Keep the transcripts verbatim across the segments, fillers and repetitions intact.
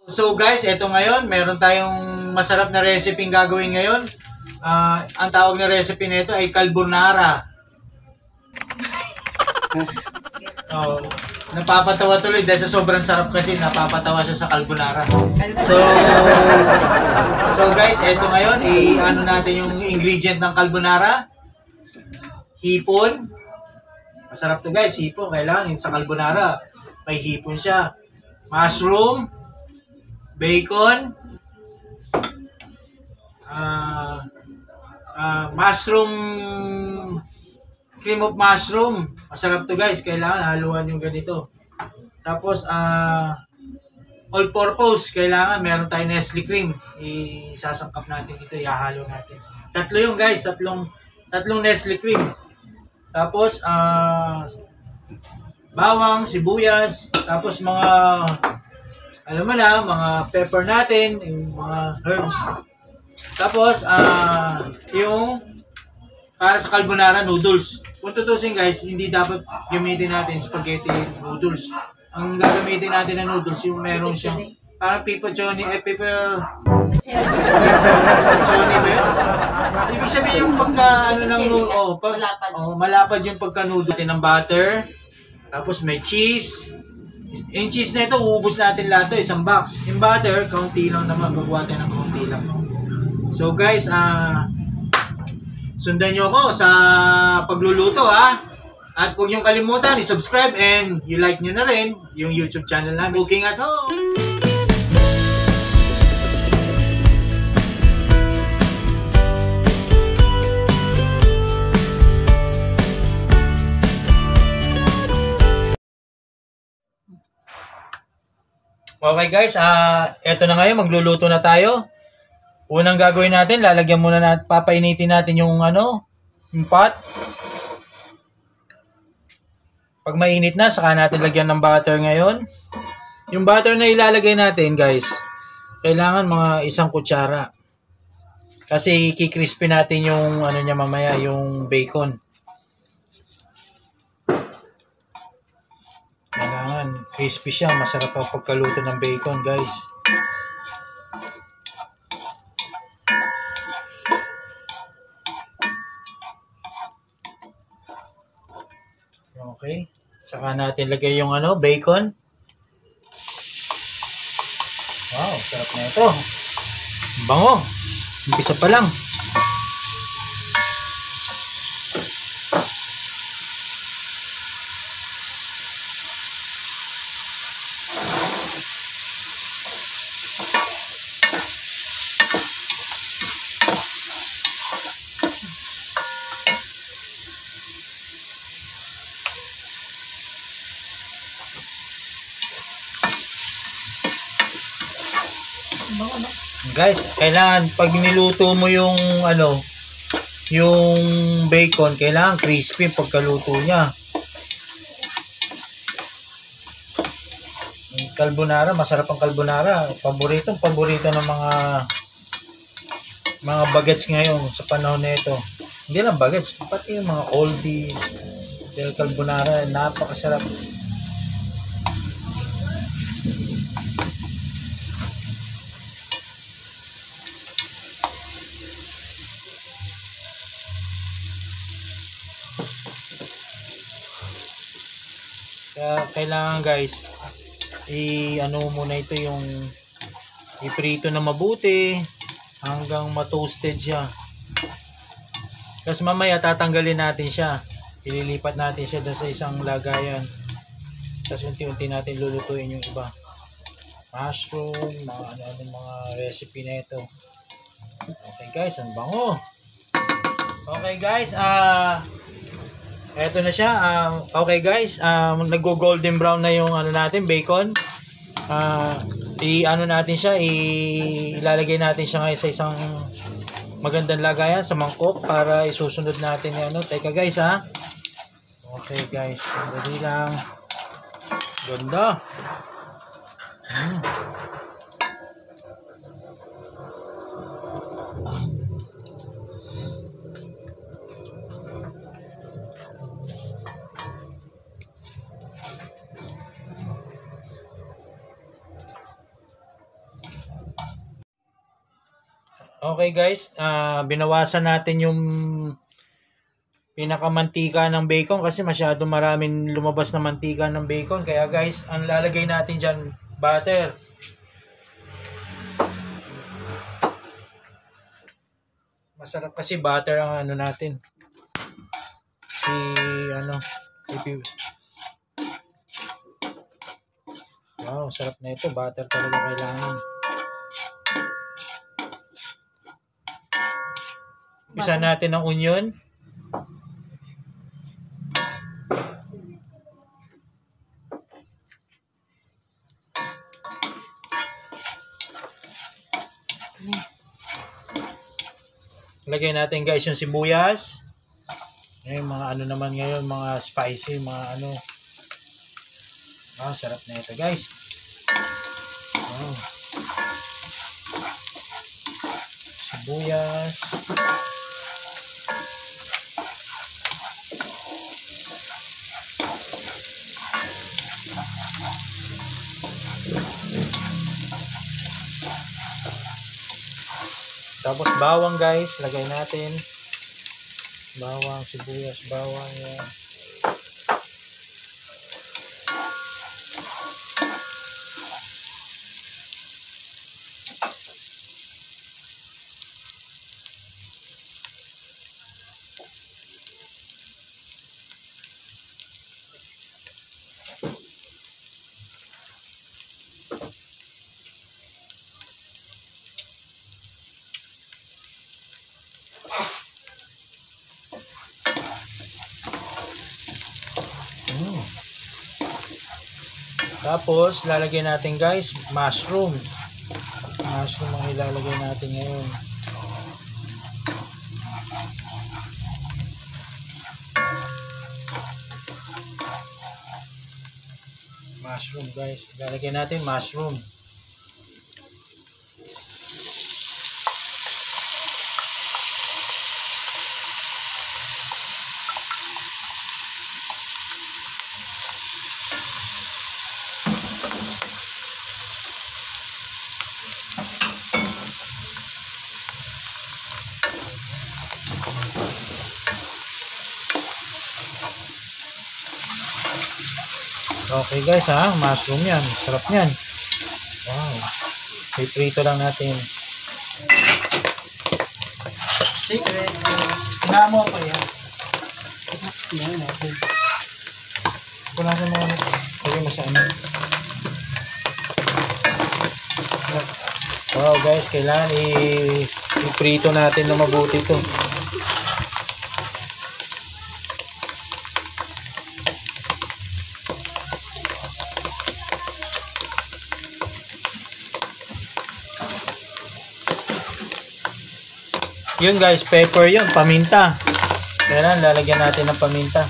So guys, eto ngayon, meron tayong masarap na recipe gagawin ngayon. Uh, ang tawag na recipe nito ay carbonara. Oh, napapatawa tuloy dahil sa sobrang sarap kasi napapatawa siya sa carbonara. So, so guys, eto ngayon, i-ano natin yung ingredient ng carbonara. Hipon. Masarap to guys, hipon. Kailangan sa carbonara, may hipon siya. Mushroom. Bacon, uh, uh, mushroom, cream of mushroom. Masarap to guys, kailangan haluan yung ganito. Tapos, uh, all purpose, kailangan meron tayong Nestle cream. Isasangkap natin ito, ihahalo natin. Tatlo yung guys, tatlong, tatlong Nestle cream. Tapos, uh, bawang, sibuyas, tapos mga alam mo na, mga pepper natin, yung mga herbs. Tapos, ah, uh, yung para sa carbonara noodles. Kung tutusin guys, hindi dapat gamitin natin spaghetti noodles. Ang gagamitin natin na noodles, yung meron siyang, parang pipachoni, eh, pipa... pipachoni ba yun? Ibig sabihin yung pagka, ano ng noodles, oh, pag, oh, malapad yung pagka noodles ng butter. Tapos may cheese. Yung cheese na ito, uubos natin lahat ito, isang box. Yung butter, kaunti lang naman, gagawa tayo ng kaunti lang. So guys, ah, uh, sundan nyo ako sa pagluluto ha. At huwag nyo kalimutan, i-subscribe and i-like nyo na rin yung YouTube channel namin, Cooking at Home. Okay guys, ah uh, eto na ngayon, magluluto na tayo. Unang gagawin natin, lalagyan muna natin, papainitin natin yung ano, yung pot. Pag mainit na, saka natin lagyan ng butter ngayon. Yung butter na ilalagay natin guys, kailangan mga isang kutsara. Kasi kikrispy natin yung ano niya mamaya, yung bacon. Kailangan crispy siya, masarap ang pagkaluto ng bacon guys. Okay, saka natin lagay yung ano, bacon. Wow, sarap na ito. Bango, umpisa pa lang. Guys, kailangan pag niluto mo yung ano, yung bacon, kailangan crispy pagkaluto niya. Yung carbonara, masarap ang carbonara. Paborito, paborito ng mga mga bagets ngayon sa panahon na ito. Hindi lang bagets, pati yung mga oldies. Yung carbonara, napakasarap. Kaya kailangan guys, i-ano muna ito yung iprito na mabuti hanggang ma-toasted siya. Tapos mamaya tatanggalin natin siya. Ililipat natin siya doon sa isang lagayan. Tapos unti-unti natin lulutuin yung iba. Mushroom, mga ano mga recipe na ito. Okay guys, ang bango. Okay guys, ah uh, eto na siya. Um, okay guys, um, nag-golden brown na yung ano natin, bacon. Uh, i-ano natin siya, ilalagay natin siya ngayon sa isang magandang lagayan sa mangkok para isusunod natin yung ano. Teka guys ha. Okay guys, dali lang. Ganda. Hmm. Okay guys, ah binawasan natin yung pinakamantika ng bacon kasi masyado maraming lumabas na mantika ng bacon. Kaya guys, ang lalagay natin dyan, butter. Masarap kasi butter ang ano natin. Si ano, si wow, sarap na ito. Butter talaga kailangan. Umpisa natin ang onion. Lagay natin guys yung sibuyas. Yung mga ano naman ngayon, mga spicy, mga ano. Ah, sarap na ito guys. Wow. Sibuyas. Tapos bawang guys, lagay natin. Bawang, sibuyas, bawang yan. Mm. Tapos, lalagay natin guys, mushroom. Mushroom ang ilalagay natin ngayon. Mushroom guys. Ilalagay natin mushroom. Okay guys ha, mushroom yan. Sarap yan. Wow. Piprito lang natin. Secret. Tingnan mo pa yan. Yan natin. Punasan mo ano. Lagay mo sa ano. Wow guys, kailangan i-prito natin na mabuti ito. Yun guys, pepper yun, paminta. Kailangan lalagyan natin ng paminta.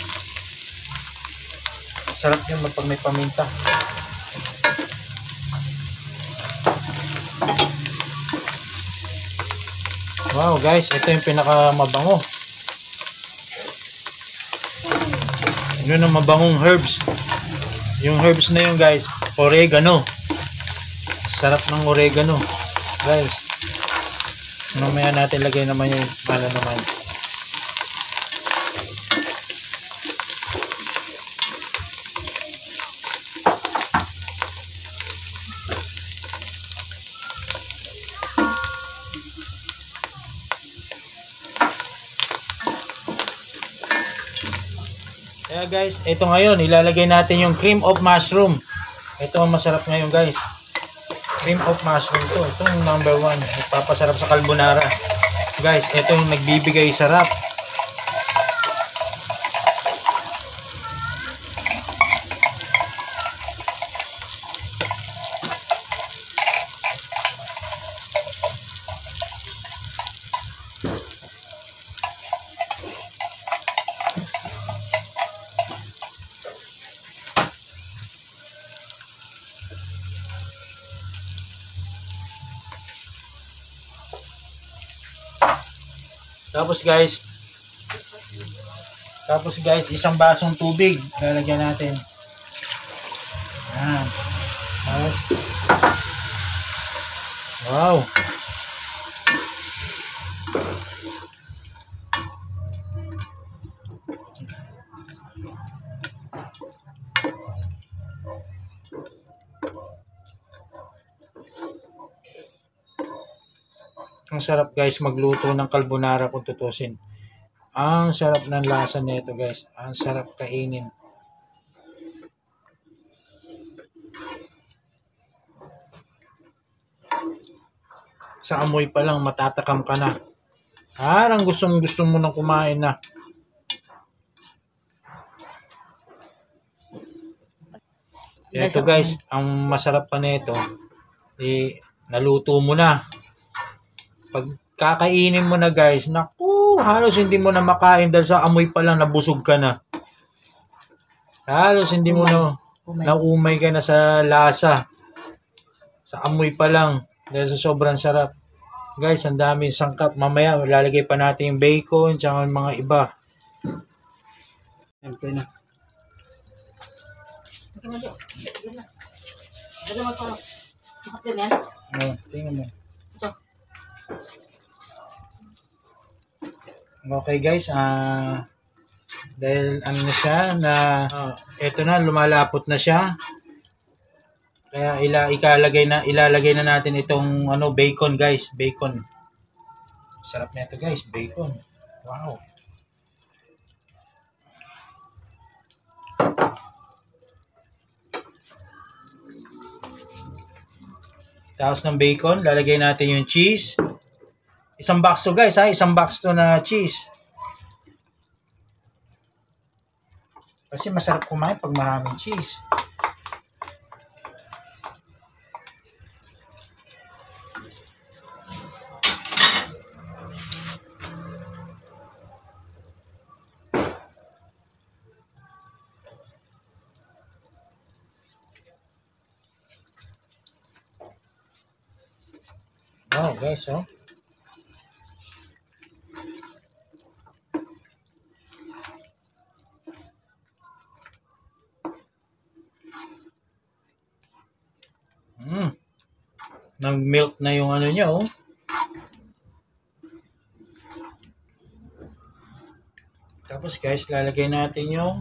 Sarap yun pag may paminta. Wow guys, ito yung pinakamabango. Yun ang mabangong herbs. Yung herbs na yun guys, oregano. Sarap ng oregano. Guys, mamaya natin lagay naman yung ano naman. Kaya guys, ito ngayon, ilalagay natin yung cream of mushroom. Ito ang masarap ngayon guys. Cream of mushroom to. Ito yung number one. Nagpapasarap sa carbonara. Guys, ito yung nagbibigay sarap. Tapos guys, tapos guys, isang basong tubig lalagyan natin. Yan. Tapos, wow. Ang sarap guys magluto ng carbonara kung tutusin. Ang sarap ng lasa nito guys. Ang sarap kainin. Sa amoy pa lang matatakam ka na. Parang gustong gusto mo nang kumain na. Ito guys, ang masarap pa nito, eh, naluto mo na. Pag kakainin mo na guys, naku, halos hindi mo na makain dahil sa amoy pa lang nabusog ka na. Halos hindi mo na, naumay ka na sa lasa. Sa amoy pa lang, dahil sa sobrang sarap. Guys, ang daming sangkap. Mamaya, lalagay pa natin yung bacon, tsaka yung mga iba. Siyempre na. Oh, tingnan mo. Okay guys, ah uh, dahil ano na siya na uh, eto na lumalapot na siya. Kaya ila ikalagay na ilalagay na natin itong ano bacon guys, bacon. Sarap nito guys, bacon. Wow. Tapos ng bacon, lalagay natin yung cheese. Isang box to guys ha, isang box to na cheese. Kasi masarap kumain pag maraming cheese. Wow guys, oh. Mm. Nag-melt na yung ano niya, oh. Tapos guys, lalagay natin yung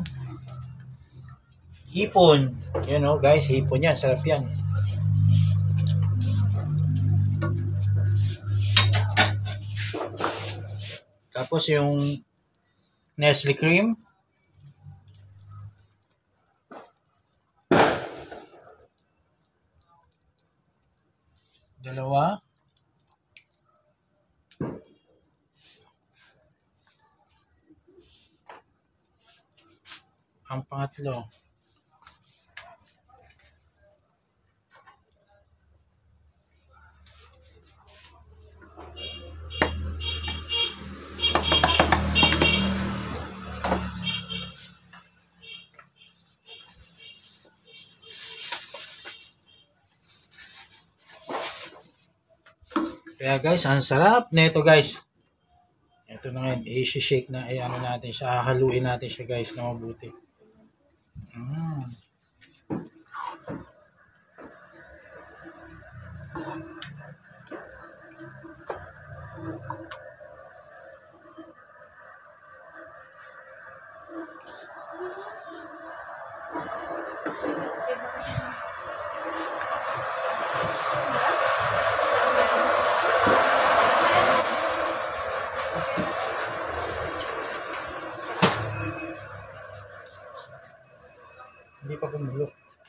hipon. Yan oh, guys, hipon yan. Sarap yan. Tapos yung Nestle cream. Dalawa. Ang pangatlo. Kaya guys, ang sarap nito guys. Ito na ngayon, i-shake na, ay ano natin siya, haluin natin siya guys na mabuti. Mm. Hindi pa kumulo.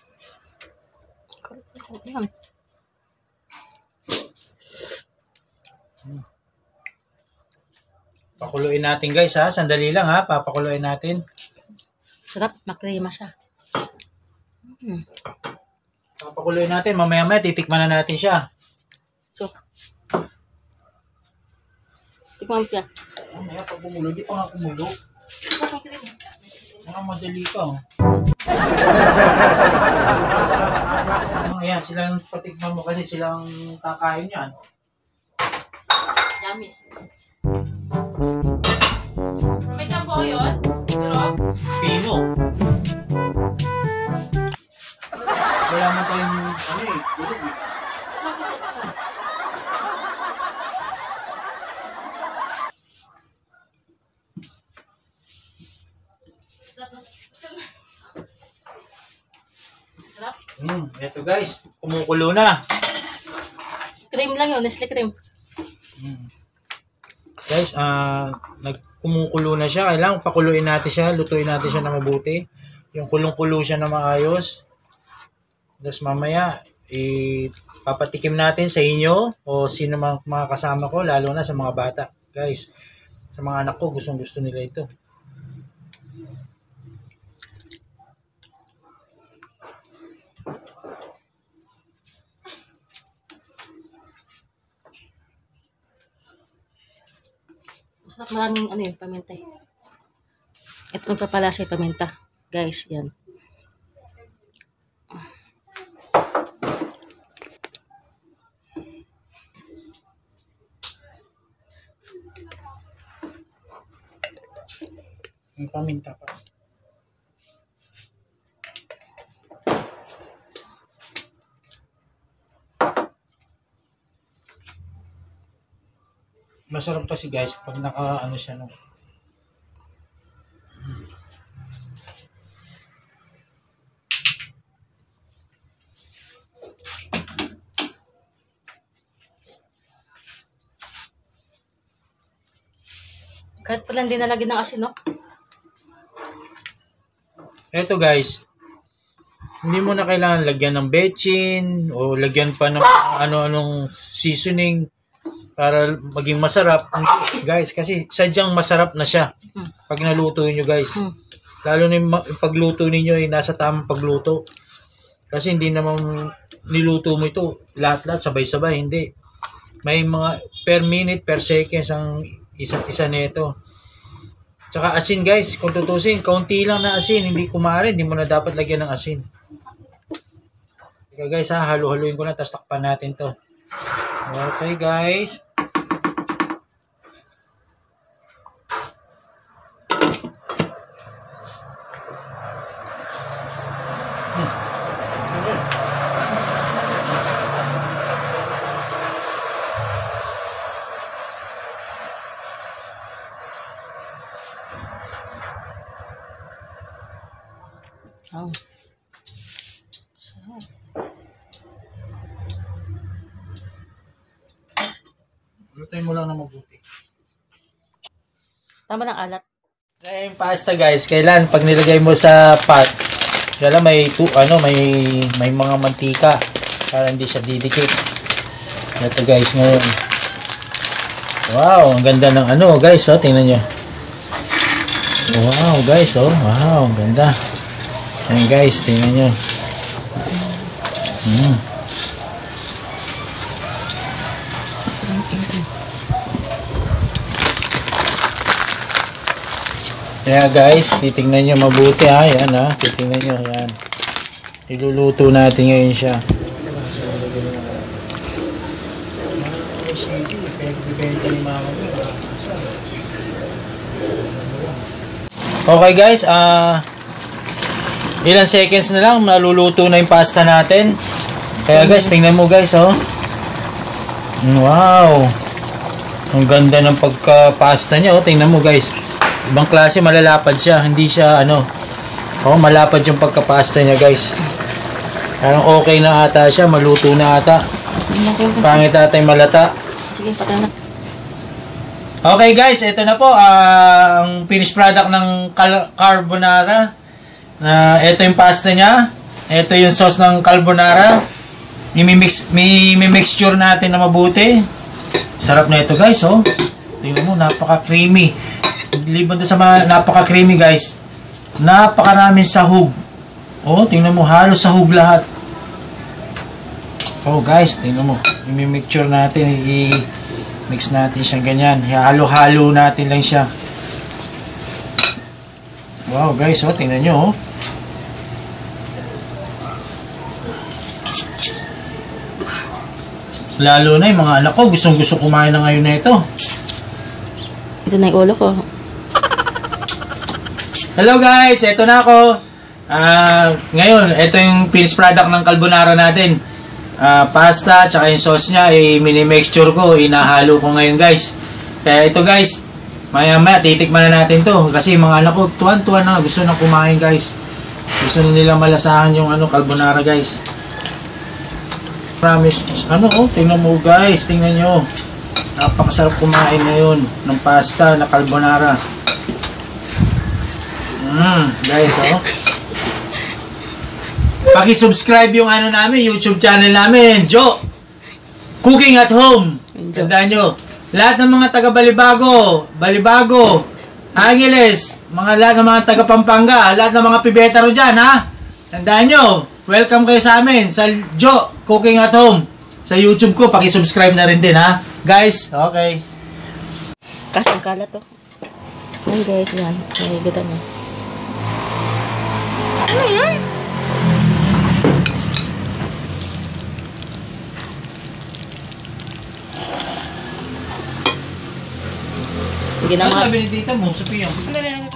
Yan. Hmm. Pakuluin natin guys ha. Sandali lang ha. Papakuluin natin. Sarap. Makrema siya. Hmm. Papakuluin natin. Mamaya-maya titikman na natin siya. So. Tikman mo siya. Mamaya pag kumulo. Hindi pa nga kumulo. Mga madali ka oh. Oh, ayan, silang patikman mo kasi silang kakain yan. Yummy. May tampo yun? Dirog? Pino. Wala mo tayong ano eh. Durog eh. Hmm, eto guys, kumukulo na. Cream lang yun, Nestle cream. Mm. Guys, ah, nagkumukulo na siya. Kailangan pakuluin natin siya, lutuin natin siya na mabuti. Yung kulong-kulo siya na maayos. Tapos mamaya, ipapatikim natin sa inyo o sino mga, mga kasama ko, lalo na sa mga bata. Guys, sa mga anak ko, gustong-gusto nila ito. Masarap, maraming ano yun, paminta eh. Ito nagpapalasa yung paminta. Guys, yan. Yung paminta pa. Masarap kasi guys pag naka ano siya no. Kahit pala hindi nalagyan ng asin, no? Eto guys, hindi mo na kailangan lagyan ng bechin o lagyan pa ng ano-anong seasoning para maging masarap. Guys, kasi sadyang masarap na siya pag naluto nyo guys. Lalo na yung pagluto ninyo ay nasa tamang pagluto. Kasi hindi naman niluto mo ito lahat-lahat sabay-sabay, hindi. May mga per minute, per seconds ang isa't isa nito. Tsaka asin guys, kung tutusin, kaunti lang na asin, hindi kumare, hindi mo na dapat lagyan ng asin. Okay guys ha, halu-haluin ko na, tapos takpan natin to. Okay guys. Oh. Lutuin mo lang na mabuti. Tama ng alat. Kaya yung pasta guys, kailan pag nilagay mo sa pot, kaya may tu, ano, may may mga mantika para hindi siya didikit. Ito guys ngayon. Wow, ang ganda ng ano guys, oh, tingnan niyo. Wow guys, oh, wow, ang ganda. Ayan guys, tingnan niyo. Mm. Kaya guys, titingnan nyo mabuti ha. Yan ha. Titingnan nyo. Yan. Iluluto natin ngayon siya. Okay guys. Ah, uh, ilang seconds na lang. Maluluto na yung pasta natin. Kaya guys, tingnan mo guys. Oh. Wow. Ang ganda ng pagka-pasta niya. Oh. Tingnan mo guys. Ibang klase, malalapad siya. Hindi siya, ano, oh, malapad yung pagkapasta niya, guys. Parang okay na ata siya. Maluto na ata. Pangit ata yung malata. Sige, patay na. Okay, guys. Ito na po. Uh, ang finished product ng carbonara. Uh, ito yung pasta niya. Ito yung sauce ng carbonara. Mimimix, mimixture natin na mabuti. Sarap na ito, guys, oh. Tingnan mo, napaka-creamy. Liban doon sa mga napaka-creamy guys. Napakaraming sahog. Oh, tingnan mo, halos sahog lahat. Oh guys, tingnan mo. I-mixture natin, i-mix natin siya ganyan. Halo-halo natin lang siya. Wow guys, oh, tingnan nyo, oh. Lalo na yung mga anak ko, gustong-gusto kumain na ngayon na ito. Ito na yung ulo ko. Hello guys, eto na ako. Uh, ngayon, ito yung finished product ng carbonara natin. Uh, pasta, tsaka yung sauce niya, eh, mini-mixture ko, inahalo ko ngayon guys. Kaya ito guys, maya maya titikman na natin to. Kasi mga anak ko, tuwan-tuwan na, gusto na kumain guys. Gusto na nila malasahan yung ano, carbonara guys. Promise, ano oh, tingnan mo guys, tingnan nyo. Napakasarap kumain ngayon ng pasta na carbonara. Mm, guys, oh. Paki-subscribe yung ano namin, YouTube channel namin, Jo Cooking at Home. Tandaan nyo, lahat ng mga taga Balibago, Balibago, Angeles, mga lahat ng mga taga Pampanga, lahat ng mga pibetaro dyan, ha? Tandaan nyo, welcome kayo sa amin sa Jo Cooking at Home. Sa YouTube ko, paki-subscribe na rin din, ha? Guys, okay. Kasi ang kalat to. Yan guys, yan. Nakikita niyo. Ano yan? Hindi na Ano ma... sabi ni tita mo, Sophia? Ano na